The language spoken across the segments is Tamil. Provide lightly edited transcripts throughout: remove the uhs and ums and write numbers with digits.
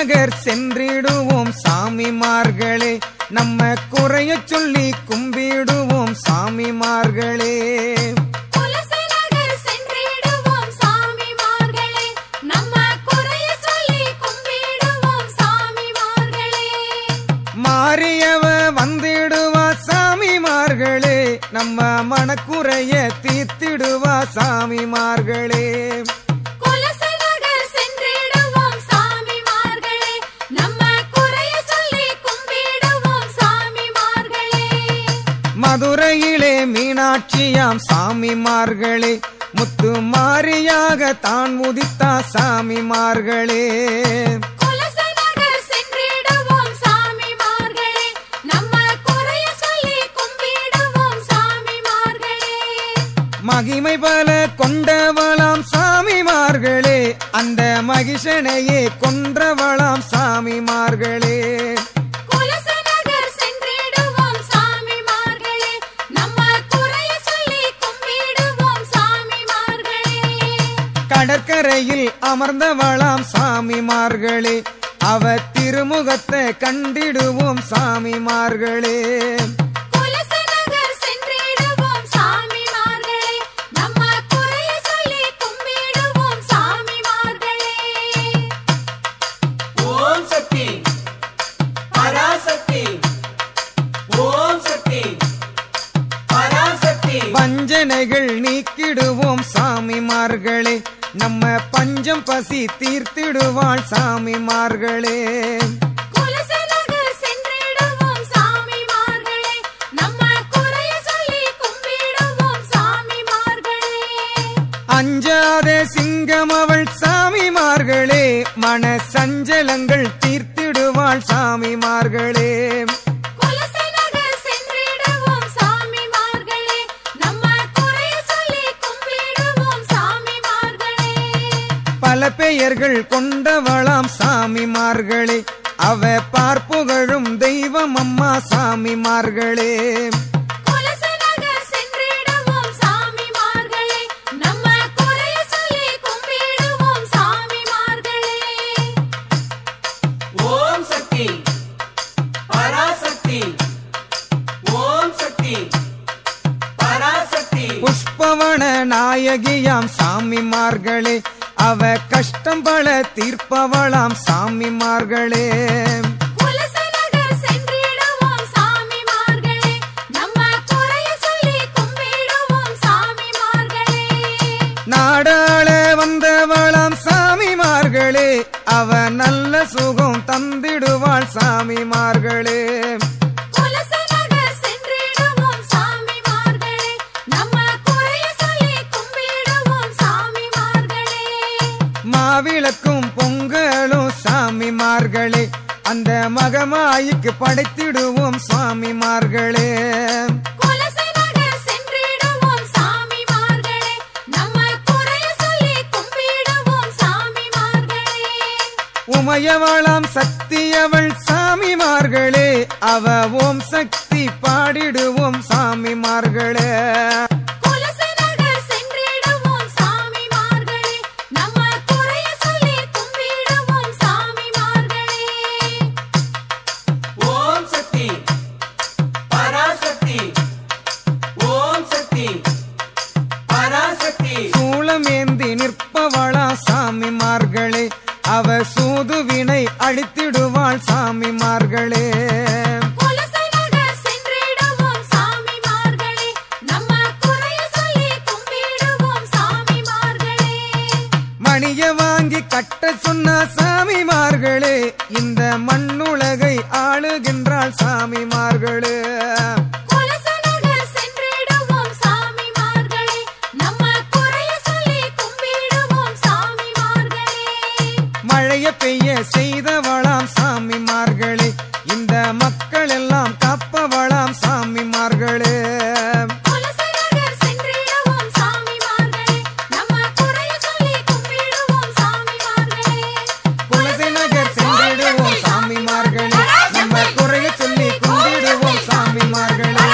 நகர் சென்றிடுவோம் சாமிமார்களே, நம்ம குறைய சொல்லி கும்பிடுவோம் சாமிமார்களே. மாரியவ வந்திடுவா சாமிமார்களே, நம்ம மனக்குறைய தீர்த்திடுவா சாமிமார்களே. மதுரையிலே மீனாட்சியாம் சாமிமார்களே, முத்து மாரியாக தான் உதித்தா சாமிமார்களே. மகிமை பல கொண்டவளாம் சாமிமார்களே, அந்த மகிஷனையே கொன்றவளாம் சாமிமார்களே. கடற்கரையில் அமர்ந்தவளாம் சாமிமார்களே, அவ திருமுகத்தை கண்டிடுவோம் சாமிமார்களே. வஞ்சனைகள் நீக்கிடுவோம் சாமிமார்களே, நம்ம பஞ்சம் பசி தீர்த்திடுவாள் சாமிமார்களே. அஞ்சாதே சிங்கம் அவள் சாமிமார்களே, மன சஞ்சலங்கள் தீர்த்திடுவாள் சாமிமார்களே. பல பெயர்கள் கொண்டவளாம் சாமிமார்களே, அவ பார்ப்புகழும் தெய்வம் அம்மா சாமிமார்களே. ஓம் சக்தி பராசக்தி, ஓம் சக்தி பராசக்தி. புஷ்பவன நாயகியாம் சாமிமார்களே, அவ கஷ்டம் பல தீர்ப்பவளாம் சாமிமார்களே. நாடாள வந்தவளாம் சாமிமார்களே, அவ நல்ல சுகம் தந்திடுவாள் சாமிமார்களே. மாவிளக்கும் பொங்கலும் சாமிமார்களே, அந்த மகமாய்க்கு படைத்திடுவோம் சாமிமார்களே. உமையவளாம் சக்தியவள் சாமிமார்களே, அவ ஓம் சக்தி பாடிடுவோம் சாமிமார்களே. சூளமேந்தி நிற்பவளா சாமிமார்களே, அவ சூதுவினை அழித்திடுவாள் சாமிமார்களே. மணிய வாங்கி கட்ட சொன்ன சாமிமார்களே, இந்த மண்ணுலகை ஆளுகின்றாள் சாமிமார்களே. மழைய பெய்ய செய்தவளாம் சாமிமார்களே, இந்த மக்கள் எல்லாம் காப்பவளாம் சாமிமார்களே. குலசை நகர் சென்றிடுவோம் சாமிமார்களே, நம்ம குறைய சொல்லி கும்பிடுவோம் சாமிமார்களே.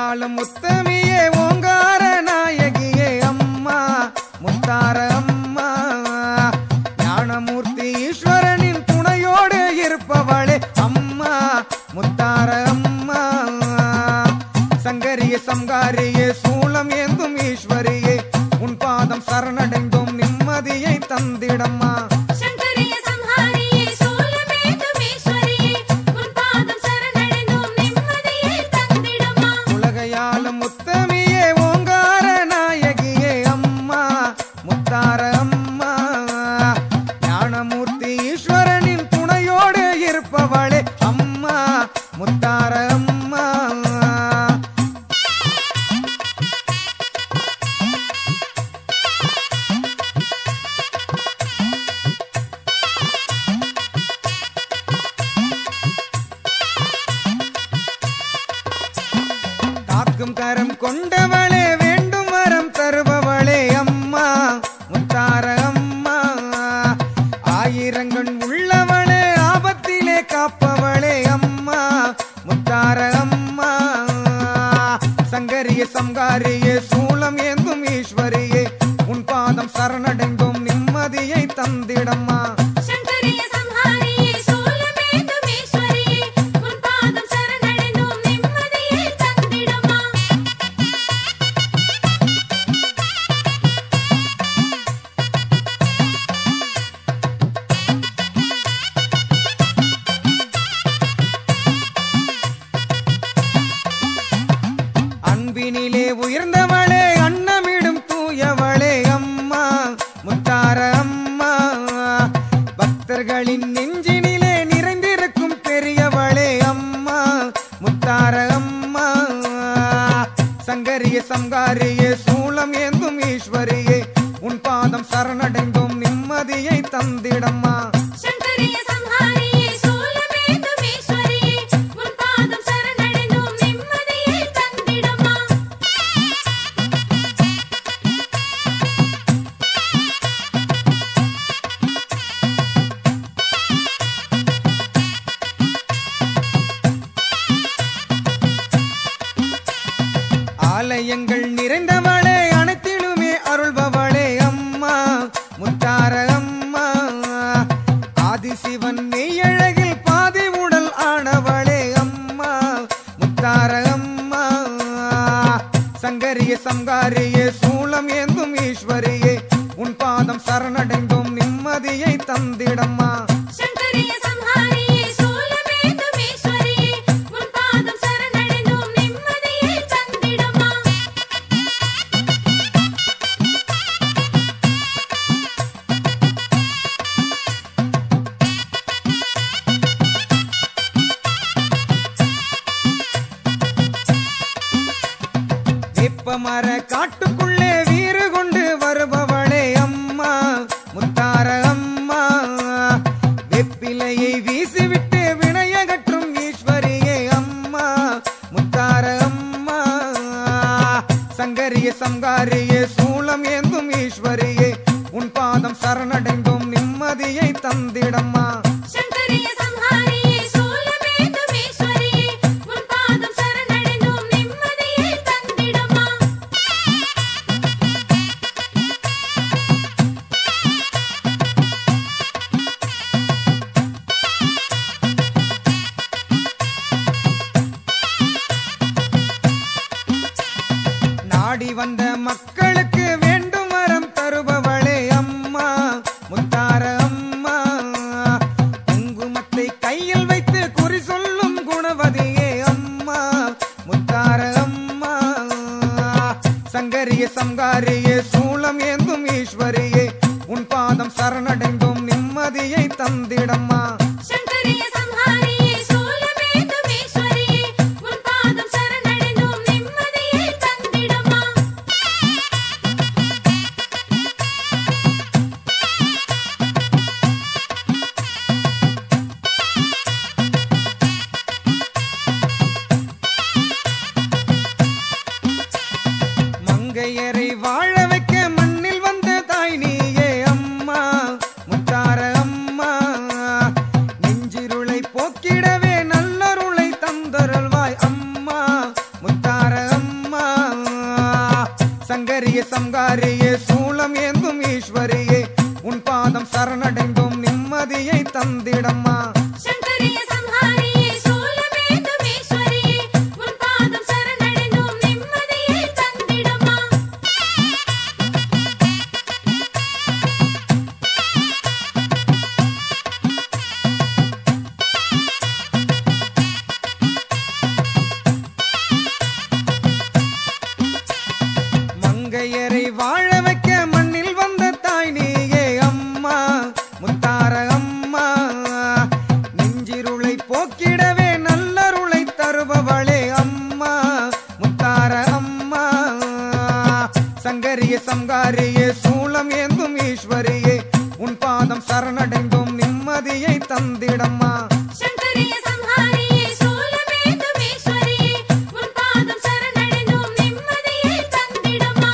உலகையாளும் முத்தமியே ஓங்கார நாயகியே அம்மா முத்தார அம்மா ஞானமூர்த்தி ஈஸ்வரனின் துணையோடு இருப்பவளே அம்மா முத்தார அம்மா சங்கரிய சங்காரியே சூலம் ஏந்தும் ஈஸ்வரியே உன் பாதம் சரணடைந்தோம் நிம்மதியை தந்திடம்மா உலகையாளும் முத்தமியே ஓங்கார நாயகியே அம்மா முத்தார அம்மா ஞானமூர்த்தி ஈஸ்வரனின் துணையோடு இருப்பவளே அம்மா முத்தார அம்மா காக்கும் கரம் கொண்டவளே வேண்டும் வரம் தருபவளே அம்மா முத்தார அம்மா ஆயிரங்கண் உள்ளவளே ஆபத்திலே காப்பவளே அம்மா முத்தார அம்மா சங்கரிய சங்காரியே சூலம் ஏந்தும் ஈஸ்வரியே உன் பாதம் சரணடைந்தோம் நிம்மதியை தந்திடம்மா அன்பினிலே உயர்ந்தவளே அன்னமிடும் தூயவளே அம்மா முத்தார அம்மா பக்தர்களின் நெஞ்சினிலே நிறைந்திருக்கும் பெரியவளே அம்மா முத்தார அம்மா சங்கரிய சங்காரியே சூலம் ஏந்தும் ஈஸ்வரியே உன் பாதம் சரணடைந்தோம் நிம்மதியை தந்திடம்மா ஆலயங்கள் நிறைந்தவளே அனைத்திலுமே அருள்பவளே அம்மா முத்தார அம்மா ஆதிசிவன் மெய்யழகில் பாதி உடல் ஆனவளே அம்மா முத்தார அம்மா சங்கரிய சங்காரியே சூலம் ஏந்தும் ஈஸ்வரியே உன் பாதம் சரணடைந்தோம் நிம்மதியை தந்திடம்மா வேப்பமர காட்டுக்குள்ளே வீறு கொண்டு வருபவளே அம்மா முத்தார அம்மா வெப்பிலையை வீசிவிட்டு வினையகற்றும் ஈஸ்வரியே அம்மா முத்தார அம்மா சங்கரிய சங்காரியே சூலம் ஏந்தும் ஈஸ்வரியே உன் பாதம் சரணடைந்தோம் நிம்மதியை தந்திடம்மா நாடி வந்த மக்களுக்கு வேண்டும் வரம் தருபவளே அம்மா முத்தார அம்மா குங்குமத்தை கையில் வைத்து குறி சொல்லும் குணவதியே அம்மா முத்தார அம்மா சங்கரிய சங்காரியே சூலம் ஏந்தும் ஈஸ்வரியே உன் பாதம் சரணடைந்தோம் நிம்மதியை தந்திடம்மா மங்கையரை வாழ வைக்க மண்ணில் வந்த தாய் நீயே அம்மா முத்தார அம்மா நிம்மதியை தந்திடம்மா. சங்கரிய சம்ஹாரியே சூலமேந்தும் ஈஸ்வரியே உன் பாதம் சரணடைந்தோம் நிம்மதியை தந்திடம்மா. மங்கையரை வாழ வைக்க மண்ணில் வந்த தாய் நீயே அம்மா முத்தார அம்மா. நெஞ்சிருளை போக்கிடவே நல்லருளை தருபவளே அம்மா முத்தார அம்மா. சங்கரிய சங்காரியே சூலம் ஏந்தும் ஈஸ்வரியே உன் பாதம் சரணடைந்தோம் நிம்மதியை தந்திடம்மா. சங்கரிய சம்ஹாரியே சூலமேந்தும் ஈஸ்வரியே உன் பாதம் சரணடைந்தோம் நிம்மதியை தந்திடம்மா.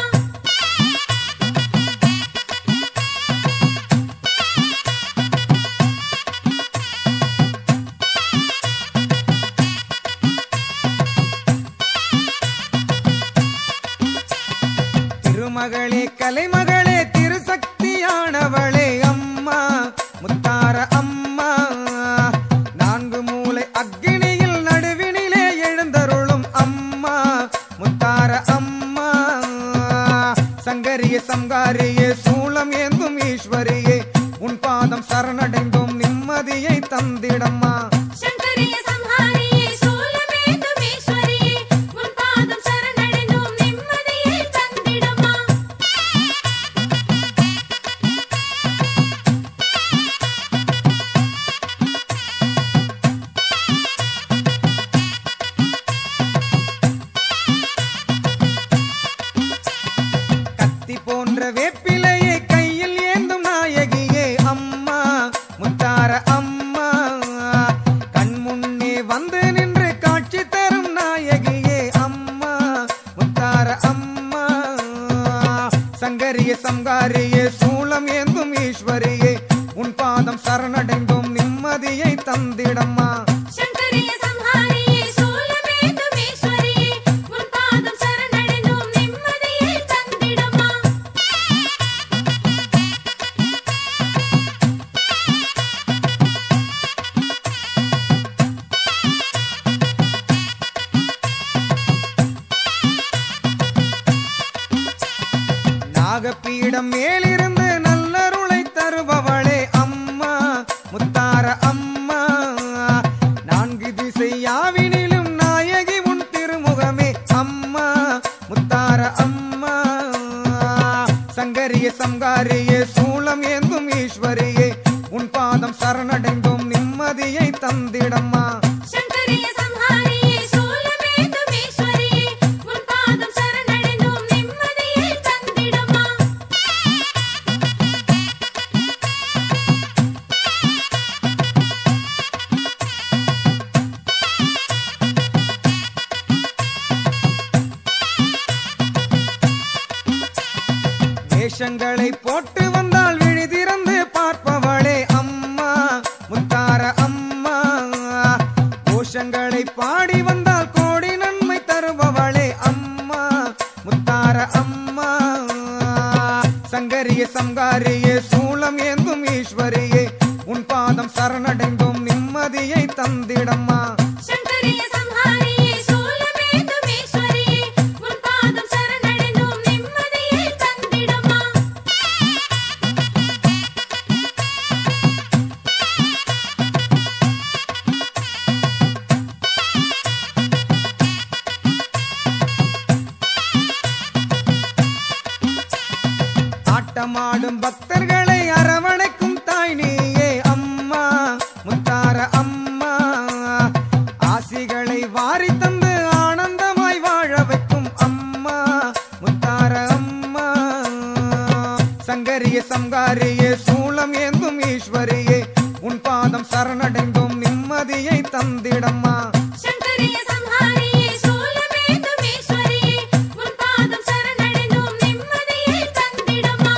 திருமகளே கலைமகளே திருசக்தியானவளே அம்மா முத்தார அம்மா. நான்கு மூலை அக்கினியில் நடுவினிலே எழுந்தருளும் அம்மா முத்தார அம்மா. சங்கரிய சங்காரியே சூலம் ஏந்தும் ஈஸ்வரியே உன் பாதம் சரணடைந்தோம் நிம்மதியை தந்திடம்மா. சங்கரிய சம்ஹாரியே சூலமேந்தும் ஈஸ்வரியே உன் பாதம் சரணடைந்தோம் நிம்மதியை தந்திடம்மா. கத்தி போன்ற வேப்பிலையை கையில் ஏந்தும் நாயகியே அம்மா முத்தார அம்மா. கண் முன்னே வந்து நின்று காட்சி தரும் நாயகியே அம்மா முத்தார அம்மா. சங்கரிய சங்காரியே சூலம் ஏந்தும் ஈஸ்வரியே உன் பாதம் சரணடைந்தோம் நிம்மதியை தந்திடம்மா. சங்கரிய சம்ஹாரியே சூலமேந்தும் ஈஸ்வரியே உன் பாதம் சரணடைந்தோம் நிம்மதியை தந்திடம்மா. நாகப்பீடம் மேலிருந்து நல்லருளை தருபவளே அம்மா முத்தார அம்மா. நான்கு திசையாவினிலும் நாயகி உன் திருமுகமே அம்மா முத்தார அம்மா. சங்கரிய சங்காரியே சூலம் ஏந்தும் ஈஸ்வரியே உன் பாதம் சரணடைந்தோம் நிம்மதியை தந்திடம்மா. சங்கரிய சம்ஹாரியே சூலமேந்தும் ஈஸ்வரியே உன் பாதம் சரணடைந்தோம் நிம்மதியை தந்திடம்மா. வேஷங்களை போட்டு வந்தால் விழி திறந்து பார்ப்பவளே அம்மா முத்தார அம்மா. கோஷங்களை பாடி வந்தால் கோடி நன்மை தருபவளே அம்மா முத்தார அம்மா. சங்கரிய சங்காரியே சூலம் ஏந்தும் ஈஸ்வரியே உன் பாதம் சரணடைந்தோம் நிம்மதியை தந்திடம்மா. சங்கரிய சம்ஹாரியே சூலமேந்தும் ஈஸ்வரியே உன் பாதம் சரணடைந்தோம் நிம்மதியை தந்திடம்மா. ஆட்டமாடும் பக்தர்களை அரவணைக்கும் தாய் நீயே அம்மா முத்தார அம்மா. ஆசிகளை வாரி தந்து ஆனந்தமாய் வாழ வைக்கும் அம்மா முத்தார அம்மா. சங்கரிய சங்காரியே சூலம் ஏந்தும் ஈஸ்வரியே உன் பாதம் சரணடைந்தோம் நிம்மதியை தந்திடம்மா. சங்கரிய சம்ஹாரியே சூலமேந்தும் ஈஸ்வரியே உன் பாதம் சரணடைந்தோம் நிம்மதியை தந்திடம்மா.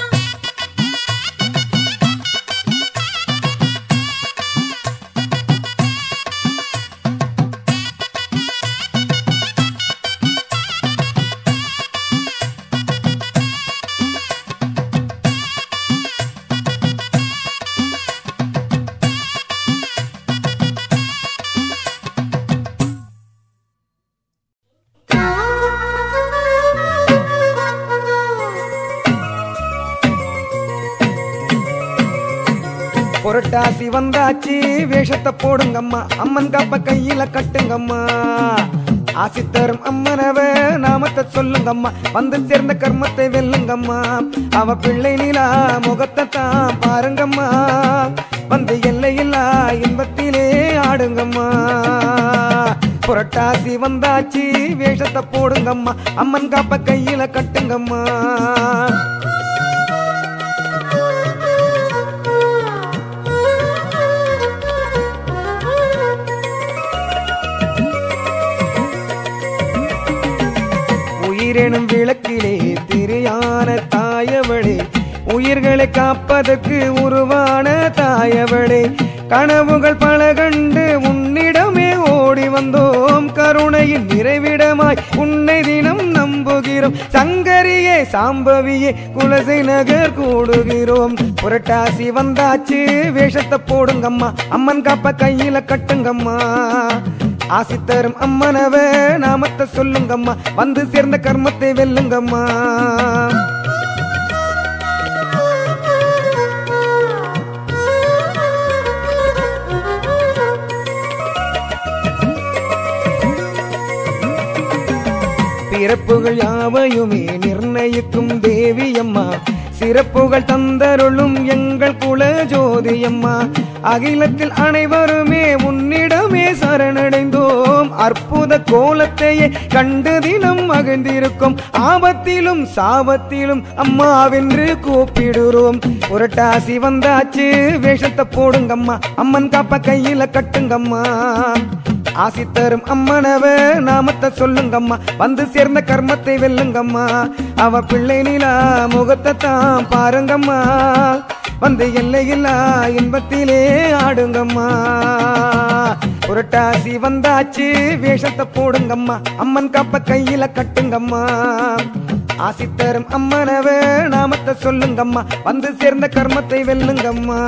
புரட்டாசி வந்தாச்சு வேஷத்தை போடுங்கம்மா அம்மன் காப்ப கையில கட்டுங்கம்மா ஆசி தரும் அம்மனவ நாமத்தை சொல்லுங்கம்மா வந்து சேர்ந்த கர்மத்தை வெல்லுங்கம்மா அவ பிள்ளை நிலா முகத்தை தான் பாருங்கம்மா வந்து எல்லையில்லா இன்பத்திலே ஆடுங்கம்மா புரட்டாசி வந்தாச்சு வேஷத்தை போடுங்கம்மா அம்மன் காப்ப கையில கட்டுங்கம்மா உயிரெனும் விளக்கிலே திரியான தாயவளே உயிர்களை காப்பதற்கு உருவான தாயவளே கனவுகள் பல கண்டு உன்னிடமே ஓடி வந்தோம் கருணையின் நிறைவிடமாய் உன்னை தினம் நம்புகிறோம் சங்கரியே சாம்பவியே குலசை நகர் கூடுகிறோம் புரட்டாசி வந்தாச்சு வேஷத்தை போடுங்கம்மா அம்மன் காப்ப கையில கட்டுங்கம்மா ஆசி தரும் அம்மனவ நாமத்தை சொல்லுங்கம்மா வந்து சேர்ந்த கர்மத்தை வெல்லுங்கம்மா பிறப்புகள் யாவையுமே நிர்ணயிக்கும் தேவியம்மா சிறப்புகள் தந்தருளும் எங்கள் குல ஜோதியம்மா அகிலத்தில் அனைவருமே உன்னிடமே சரணடைந்தோம் அற்புத கோலத்தையே கண்டு தினம் மகிழ்ந்திருக்கும் ஆபத்திலும் சாபத்திலும் அம்மாவென்று கூப்பிடுறோம் புரட்டாசி வந்தாச்சு வேஷத்தை போடுங்கம்மா அம்மன் காப்ப கையில கட்டுங்கம்மா ஆசி தரும் அம்மனவ நாமத்தை சொல்லுங்கம்மா வந்து சேர்ந்த கர்மத்தை வெல்லுங்கம்மா அவ பிள்ளை நிலா முகத்தை தான் பாருங்கம்மா வந்து எல்லையில்லா இன்பத்திலே ஆடுங்கம்மா புரட்டாசி வந்தாச்சு வேஷத்தை போடுங்கம்மா அம்மன் காப்ப கையில கட்டுங்கம்மா ஆசி தரும் அம்மனவ நாமத்தை சொல்லுங்கம்மா வந்து சேர்ந்த கர்மத்தை வெல்லுங்கம்மா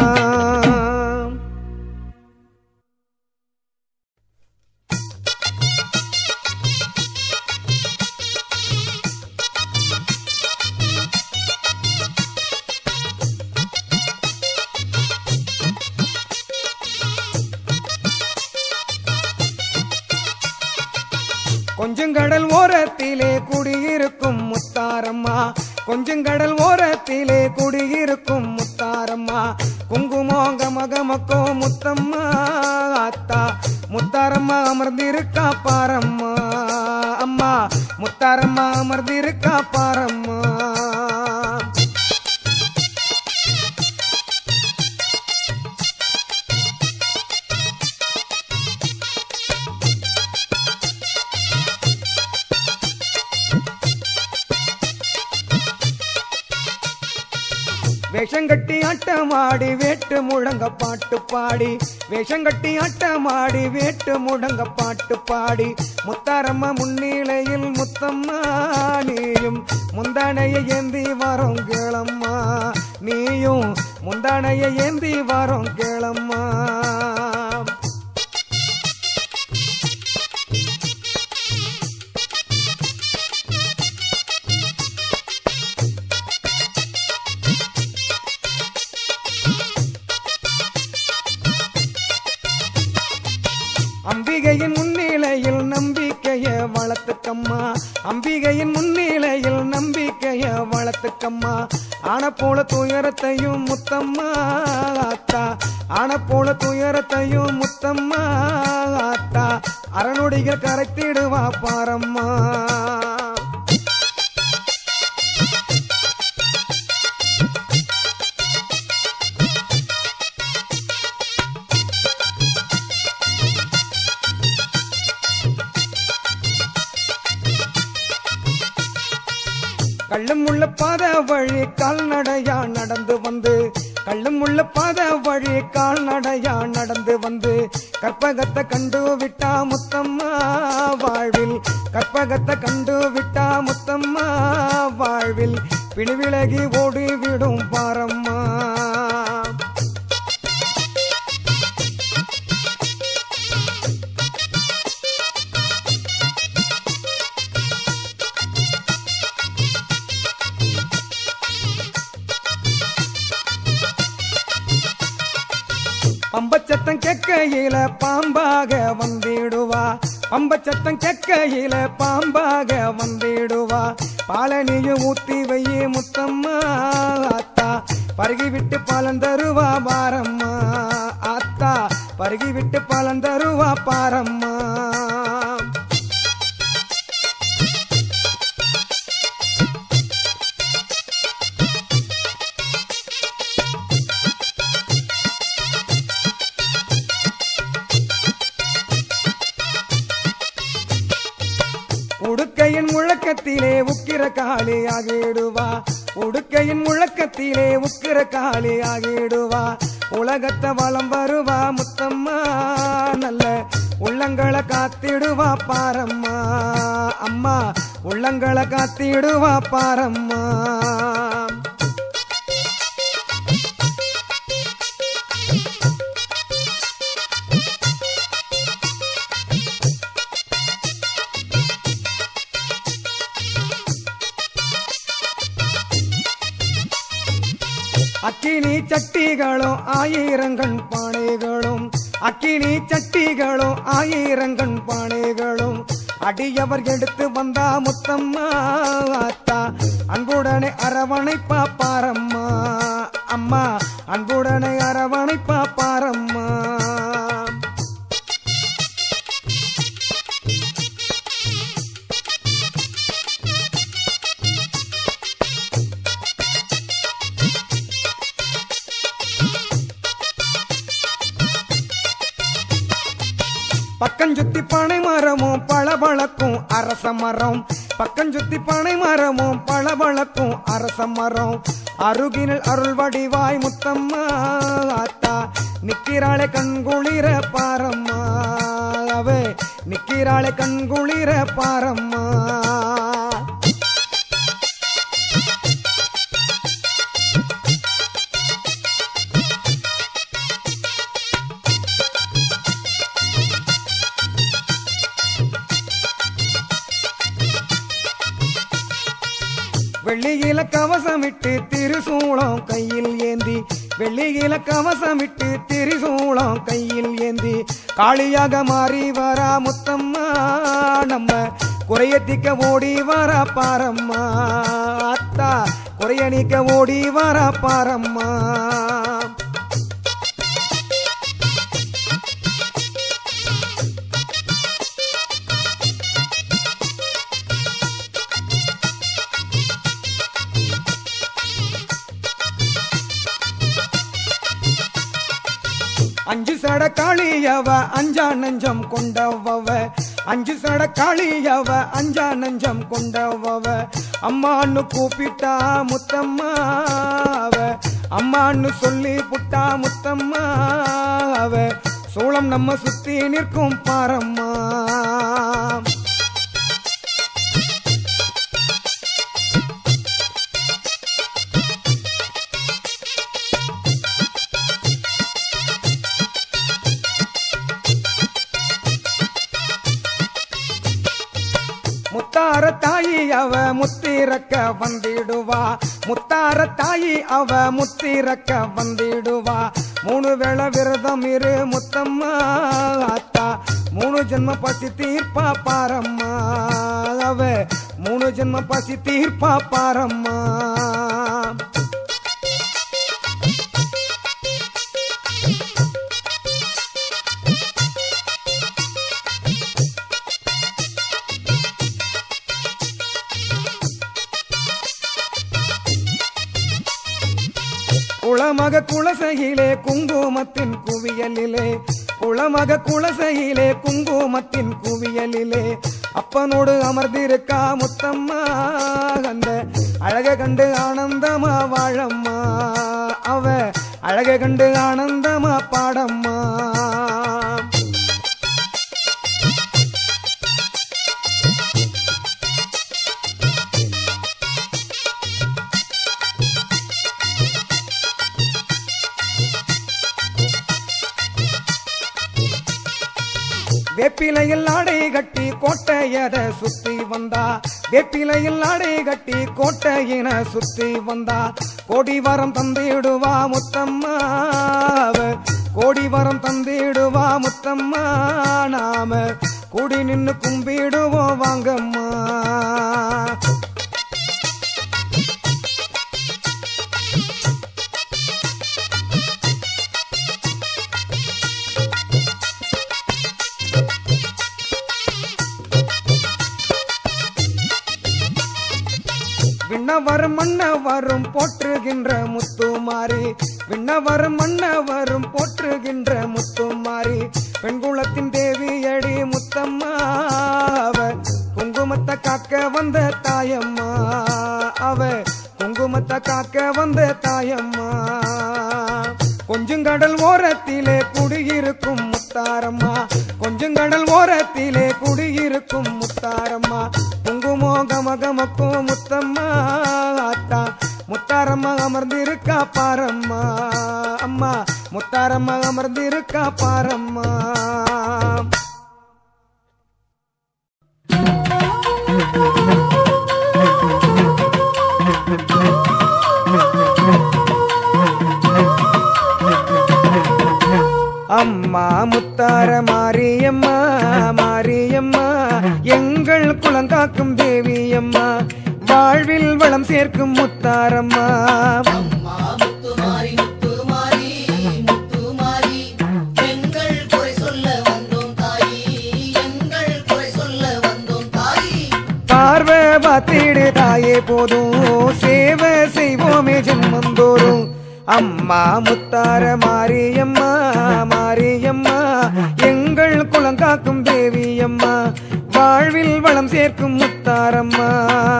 கொஞ்சங்கடல் ஓரத்திலே குடியிருக்கும் முத்தாரம்மா கொஞ்சங்கடல் ஓரத்திலே குடியிருக்கும் முத்தாரம்மா குங்குமம் கமகமக்கோ முத்தம்மா அத்தா முத்தாரம்மா அமர்ந்திருக்கா பாரம்மா அம்மா முத்தாரம்மா அமர்ந்திருக்கா பாரம்மா வேஷங்கட்டி ஆட்டமாடி வேட்டு முழங்க பாட்டு பாடி வேஷங்கட்டி ஆட்டமாடி வேட்டு முழங்க பாட்டு பாடி முத்தாரம்மா முன்னிலையில் முத்தம்மா நீயும் முந்தானையை ஏந்தி வரோம் கேளம்மா நீயும் முந்தானையை ஏந்தி வரோம் கேளம்மா அம்பிகையின் முன்னிலையில் நம்பிக்கைய வளர்த்துக்கம்மா அம்பிகையின் முன்னிலையில் நம்பிக்கைய வளர்த்துக்கம்மா ஆன போல துயரத்தையும் முத்தம்மா ஆத்தா ஆன போல துயரத்தையும் முத்தம்மா ஆத்தா அறநொடிகள் கரைத்திடுவா பாரம்மா கள்ளும் உள்ள பாத வழி கால்நடையா நடந்து வந்து கள்ளும் உள்ள பாத வழி கால்நடையா நடந்து வந்து கற்பகத்தை கண்டு விட்டா முத்தம்மா வாழ்வில் கற்பகத்தை கண்டு விட்டா முத்தம்மா வாழ்வில் பிணிவிலகி ஓடிவிடும் பாரம்மா பம்பச்சத்தம் கேட்கையில பாம்பாக வந்திடுவா பம்பச்சத்தம் கேட்கையில பாம்பாக வந்திடுவா பாலனியும் ஊத்தி வையே முத்தம்மா ஆத்தா பருகி விட்டு பலன் தருவா பாரம்மா ஆத்தா பருகி விட்டு பலன் தருவா பாரம்மா உடுக்கையின் முழக்கத்திலே உக்கிர காளி ஆகிடுவா உடுக்கையின் முழக்கத்திலே உக்கிர காளி ஆகிடுவா உலகத்தை வலம் வருவா முத்தம்மா நல்ல உள்ளங்களை காத்திடுவா பாரம்மா அம்மா உள்ளங்களை காத்திடுவா பாரம்மா அக்கினி சட்டிகளும் ஆயிரங்கண் பானைகளும் அக்கினி சட்டிகளும் ஆயிரங்கண் பானைகளும் அடியவர் எடுத்து வந்தா முத்தம்மா ஆத்தா அன்புடனே அரவணைப்பா பாரம்மா அம்மா அன்புடனே அரவணைப்பா பாரம்மா பக்கஞ்சுத்தி பனை மரமும் பளபளக்கும் அரச மரம் பக்கஞ்சுத்தி பனை மரமும் பளபளக்கும் அரச மரம் அருகினில் அருள் வடிவாய் முத்தம்மா ஆத்தா நிக்கிறாளே கண்குளிர பாரம்மா அவே நிக்கிறாளே கண்குளிர பாரம்மா வெள்ளியில கவசமிட்டு திரிசூலம் கையில் ஏந்தி வெள்ளியில கவசமிட்டு திரிசூலம் கையில் ஏந்தி காளியாக மாறி வரா முத்தம்மா நம்ம குறையத்திக்க ஓடி வரா பாரம்மா அத்தா குறைய நீக்க ஓடி வரா பாரம்மா அஞ்சு சட காளியவ அஞ்சா நஞ்சம் கொண்டவவ அஞ்சு சட காளியவ அஞ்சா நஞ்சம் கொண்டவவ அம்மான்னு கூப்பிட்டா முத்தம்மா அவ அம்மான்னு சொல்லி புட்டா முத்தம்மா அவ சூளம் நம்ம சுத்தி நிற்கும் பாரம்மா முத்தார தாயி அவ முத்திரக்க வந்திடுவா முத்தார தாயி அவ முத்திரக்க வந்திடுவா மூணு வேளை விரதம் இரு முத்தம்மா ஆத்தா மூணு ஜென்ம பசி தீர்ப்பா பாரம்மா அவ மூணு ஜென்ம பசி தீர்ப்பா பாரம்மா குளமக குலசையிலே குங்குமத்தின் குவியலிலே குளமக குலசையிலே குங்குமத்தின் குவியலிலே அப்பனோடு அமர்ந்திருக்கா முத்தம்மா அந்த அழக கண்டு ஆனந்தமா வாழம்மா அவ அழக கண்டு ஆனந்தமா பாடம்மா வேப்பிலையில் ஆடை கட்டி கோட்டையத சுத்தி வந்தா வேப்பிலையில் ஆடை கட்டி கோட்டையின சுத்தி வந்தா கோடி வரம் தந்திடுவா முத்தம்மா கோடி வரம் தந்திடுவா முத்தம்மா நாம கூடி நின்னு கும்பிடுவோம் வாங்கம்மா விண்ணவரும் மன்னவரும் போற்றுகின்ற முத்துமாரி விண்ணவரும் மன்னவரும் போற்றுகின்ற முத்துமாரி பெண்குலத்தின் தேவியடி முத்தம்மா அவ குங்குமத்தை காக்க வந்த தாயம்மா அவ குங்குமத்தை காக்க வந்த தாயம்மா கொஞ்சங்கடல் ஓரத்திலே குடியிருக்கும் முத்தாரம்மா கொஞ்சங்கடல் ஓரத்திலே குடியிருக்கும் முத்தாரம்மா குங்குமோ கமகமக்கும் முத்தம்மா ஆத்தா முத்தாரம்மா அமர்ந்திருக்கா பாரம்மா அம்மா முத்தாரம்மா அமர்ந்திருக்கா பாரம்மா அம்மா முத்தார மாரியம்மா மாரியம்மா எங்கள் குலங்காக்கும் தேவியம்மா வாழ்வில் வளம் சேர்க்கும் முத்தாரம்மா அம்மா முத்துமாரி முத்துமாரி முத்துமாரி எங்கள் குறை சொல்ல வந்தோம் தாயி எங்கள் குறை சொல்ல வந்தோம் தாயி பார்வை பார்த்திடு தாயே போதும் சேவை செய்வோமே ஜென்மந்தோறும் அம்மா முத்தார மாரியம்மா மாரியம்மா எங்கள் குலங்காக்கும் தேவியம்மா வாழ்வில் வளம் சேர்க்கும் முத்தாரம்மா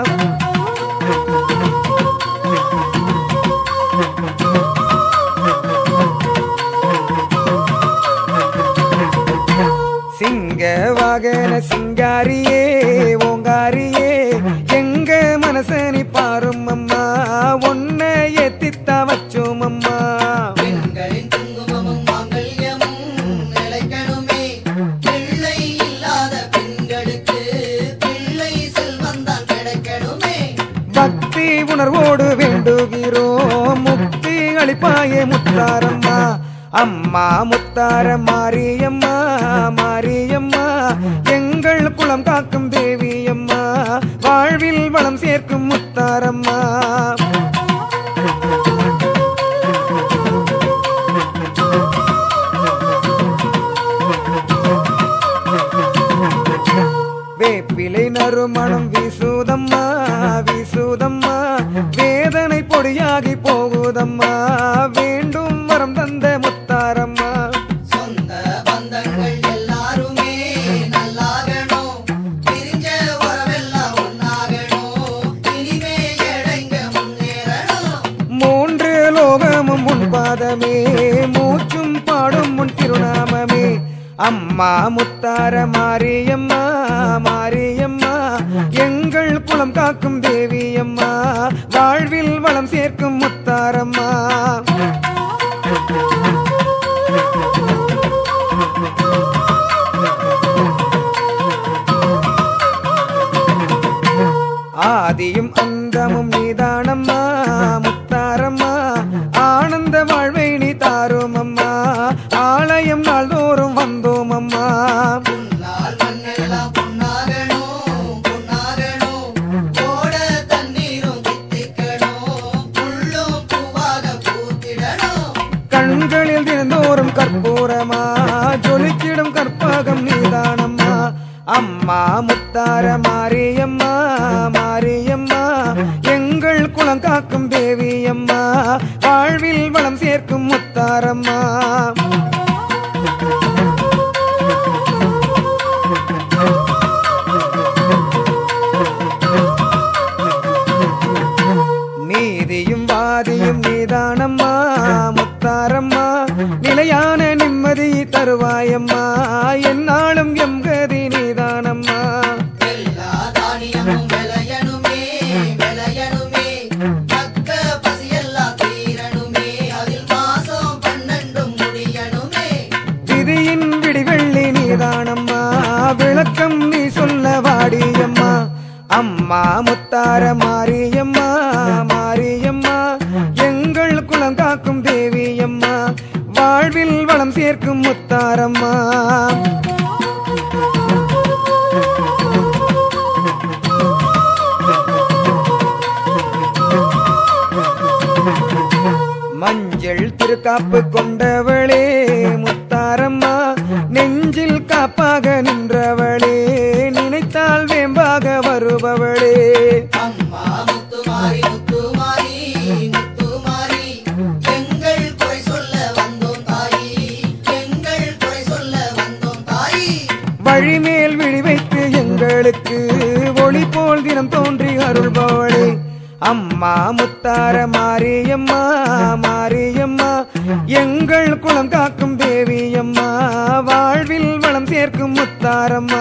சிங்க வாகன சிங்காரியே ஓங்காரியே எங்க மனசனி பாரும் அம்மா ஒன்ன ஏத்தித்தா வச்சோம் அம்மா பெண்களின் குங்குமமும் மாங்கல்யமும் நிலைக்கணுமே பிள்ளை இல்லாத பெண்களுக்கு பிள்ளை செல்வந்தான் கிடைக்கணுமே பக்தி உணர்வோடு வேண்டுகிறோம் முக்தி அளிப்பாயே முத்தாரம்மா அம்மா முத்தார மாரியம்மா மாரியம்மா எங்கள் குலம் காக்கும் தேவியம்மா வாழ்வில் வளம் சேர்க்கும் முத்தாரம்மா வேப்பிலை நறுமணம் வீசுதம்மா வீசுதம்மா வேதனை பொடியாகி போகுதம்மா வேண்டும் வரம் தந்த முத்தாரம்மா சொந்த பந்தங்கள் எல்லாருமே நல்லாகணும் பிரிஞ்ச உறவெல்லாம் ஒன்னாகணும் இனிமே எடைங்க முன்னேறணும் மூன்று லோகமும் உன் பாதமே மூச்சும் பாடும் உன் திருநாமமே அம்மா முத்தார மாரியம்மா மாரியம்மா எங்கள் குலம் காக்கும் தேவியம்மா வாழ்வில் வளம் சேர்க்கும் முத்தாரம்மா ஆதியும் அந்தமும் நீதானம்மா முத்தாரம்மா ஆனந்த வாழ்வை நீ தாரும் அம்மா ஆலயம் நாள்தோறும் வந்தோம் அம்மா புல்லால் மண்ணெல்லாம் பொன்னாகணும் பொன்னாகணும் ஓட தண்ணீரும் தித்திக்கணும் புல்லும் பூவாக பூத்திடணும் கண்களில் தினந்தோறும் கற்பூரமா ஜொலிச்சிடும் கற்பகம் நீதானம்மா அம்மா முத்தார மாரியம்மா மாரியம்மா எங்கள் குலம் காக்கும் தேவியம்மா வாழ்வில் வளம் சேர்க்கும் முத்தாரம்மா நீதியும் வாதியும் நீதானம்மா முத்தாரம்மா நிலையான நிம்மதி தருவாயம்மா என்னாலும் எம்கதி நீதானம்மா எல்லா தானியமும் விளையணுமே விளையணுமே தக்க பசியெல்லாம் தீரணுமே அதில் மாசம் 12 முடியணுமே விதியின் விடிவெள்ளி நீதானம்மா விளக்கம் நீ சொல்ல வாடியம்மா அம்மா முத்தார மாரியம்மா மாரியம்மா எங்கள் குலம் காக்கும் தேவியம்மா வாழ்வில் வளம் முத்தாரம்மா. மஞ்சள் திருக்காப்பு கொண்டவளே முத்தாரம்மா, நெஞ்சில் காப்பாக நின்றவளே, நினைத்தால் வேம்பாக வருபவளே. அம்மா முத்துமாரி முத்துமாரி முத்துமாரி, எங்கள் குறை சொல்ல வந்தோம் தாயி, எங்கள் குறை சொல்ல வந்தோம் தாயி. வழிமேல் விழி வைத்து எங்களுக்கு ஒளி போல் தினம் தோன்றி அருள்பவளே. அம்மா முத்தார மாரியம்மா மாரியம்மா, எங்கள் குலம் காக்கும் தேவியம்மா, வாழ்வில் வளம் சேர்க்கும் முத்தாரம்மா.